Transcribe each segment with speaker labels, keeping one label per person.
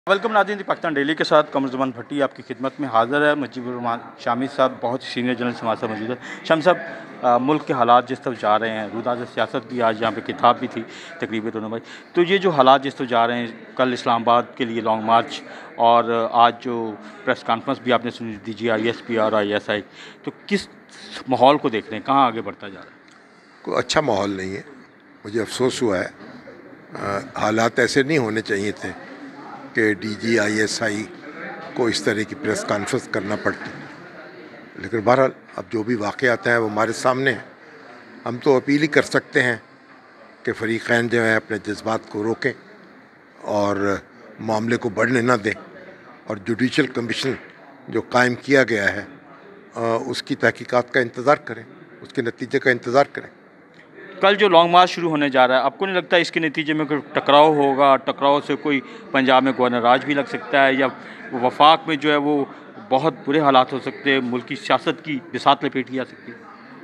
Speaker 1: Welcome नाज़रीन, Pakistan daily के साथ कमरुज़्ज़मान भट्टी आपकी खिदमत में हाज़िर है। मुजीबुर रहमान शामी साहब बहुत सीनियर जर्नलिस्ट हमारे साथ मौजूद है। शामी साहब, मुल्क के हालात जिस तरफ जा रहे हैं, रूदाज़ सियासत भी आज यहाँ पे किताब भी थी तकरीबन दोनों भाई, तो ये जो हालात जिस तरफ जा रहे हैं, कल इस्लामाबाद के लिए लॉन्ग मार्च और आज जो प्रेस कॉन्फ्रेंस भी आपने सुनी DGISP और ISI, तो किस माहौल को देख रहे हैं, कहाँ आगे बढ़ता जा रहा है?
Speaker 2: कोई अच्छा माहौल नहीं है। मुझे अफसोस हुआ है। हालात ऐसे नहीं होने चाहिए थे कि DGISI को इस तरह की प्रेस कॉन्फ्रेंस करना पड़ती, लेकिन बहरहाल अब जो भी वाक़यात हैं वो हमारे सामने हैं। हम तो अपील ही कर सकते हैं कि फ़रीक़ैन जो है अपने जज्बात को रोकें और मामले को बढ़ने ना दें, और जुडिशल कमीशन जो कायम किया गया है उसकी तहकीकात का इंतज़ार करें, उसके नतीजे का इंतज़ार करें।
Speaker 1: कल जो लॉन्ग मार्च शुरू होने जा रहा है, आपको नहीं लगता इसके नतीजे में कोई टकराव होगा? टकराव से कोई पंजाब में गवर्नर राज भी लग सकता है, या वफाक में जो है वो बहुत बुरे हालात हो सकते हैं, मुल्क की सियासत की बिसात लपेटी जा सकती है?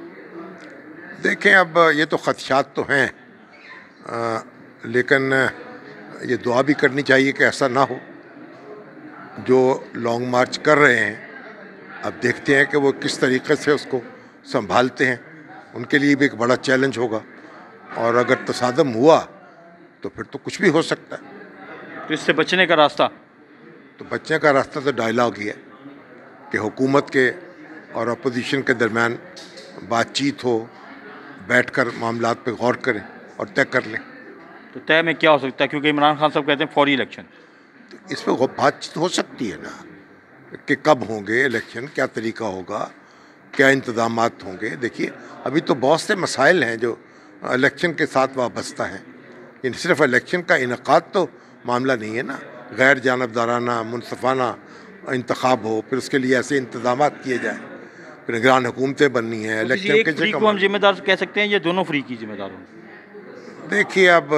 Speaker 2: देखें, अब ये तो ख़दशात तो हैं, लेकिन ये दुआ भी करनी चाहिए कि ऐसा ना हो। जो लॉन्ग मार्च कर रहे हैं, अब देखते हैं कि वो किस तरीक़े से उसको संभालते हैं। उनके लिए भी एक बड़ा चैलेंज होगा, और अगर तसादम हुआ तो फिर तो कुछ भी हो सकता है।
Speaker 1: तो इससे बचने का रास्ता?
Speaker 2: तो बचने का रास्ता तो डायलॉग ही है कि हुकूमत के और अपोजिशन के दरमियान बातचीत हो, बैठकर मामलात पे गौर करें और तय कर लें।
Speaker 1: तो तय में क्या हो सकता है, क्योंकि इमरान खान साहब कहते हैं फौरी इलेक्शन?
Speaker 2: तो इस पर बातचीत हो सकती है ना, कि कब होंगे इलेक्शन, क्या तरीका होगा, क्या इंतज़ामात होंगे। देखिए, अभी तो बहुत से मसाइल हैं जो इलेक्शन के साथ वाबस्ता हैं। इन सिर्फ इलेक्शन का इनकाद तो मामला नहीं है ना, गैर जानबदाराना मुनसफ़ाना इंतखाब हो, फिर उसके लिए ऐसे इंतज़ामात किए जाएँ, फिर निगरान हुकूमतें बननी है। इलेक्शन के
Speaker 1: फ्री को हम जिम्मेदार कह सकते हैं, या दोनों फ्री की जिम्मेदार हों?
Speaker 2: देखिए, अब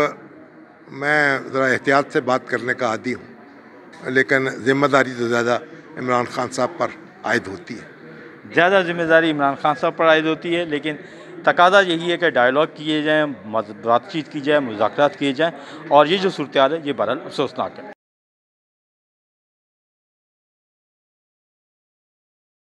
Speaker 2: मैं ज़रा एहतियात से बात करने का आदी हूँ, लेकिन ज़िम्मेदारी तो ज़्यादा इमरान खान साहब पर आयद होती है।
Speaker 1: ज़्यादा जिम्मेदारी इमरान खान साहब पर आयद होती है, लेकिन तकाज़ा यही है कि डायलॉग किए जाएँ, बातचीत की जाए, मुज़ाकरात किए जाएँ, और ये जो सूरत हाल है ये बहरहाल अफसोसनाक है।